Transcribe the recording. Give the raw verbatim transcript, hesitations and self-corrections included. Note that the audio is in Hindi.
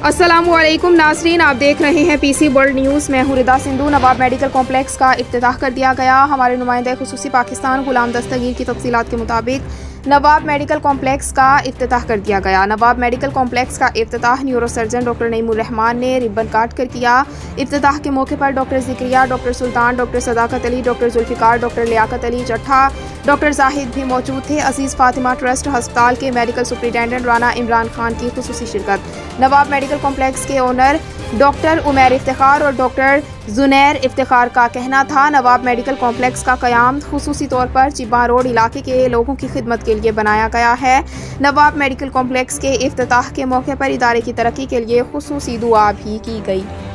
अस्सलामुअलैकुम नाज़रीन, आप देख रहे हैं पीसी वर्ल्ड न्यूज़। मैं हूं रिदा सिंधु। नवाब मेडिकल कॉम्प्लेक्स का इफ्तिताह कर दिया गया। हमारे नुमाइंदा खुसूसी पाकिस्तान गुलाम दस्तगीर की तफसीलात के मुताबिक नवाब मेडिकल कॉम्प्लेक्स का इफ्तिताह कर दिया गया। नवाब मेडिकल कॉम्प्लेक्स का इफ्तिताह neuro surgeon doctor Naeemur Rehman ने रिबन काट कर किया। इफ्तिताह के मौके पर doctor Zakaria, doctor Sultan, doctor Sadaqat Ali, doctor Zulfiqar, doctor Liaquat Ali Chattha, doctor Zahid भी मौजूद थे। अजीज़ फातिमा ट्रस्ट अस्पताल के मेडिकल सुपरिटेंडेंट राना इमरान खान की खुसूसी शिरकत। नवाब मेडिकल कॉम्प्लेक्स के ओनर डॉक्टर उमैर इफ्तिखार और डॉक्टर जुनैर इफ्तिखार का कहना था, नवाब मेडिकल कॉम्प्लेक्स का क़याम खुसूसी तौर पर चिब्बान रोड इलाके के लोगों की खिदमत के लिए बनाया गया है। नवाब मेडिकल कॉम्प्लेक्स के इफ्तिताह के मौके पर इदारे की तरक्की के लिए खुसूसी दुआ भी की गई।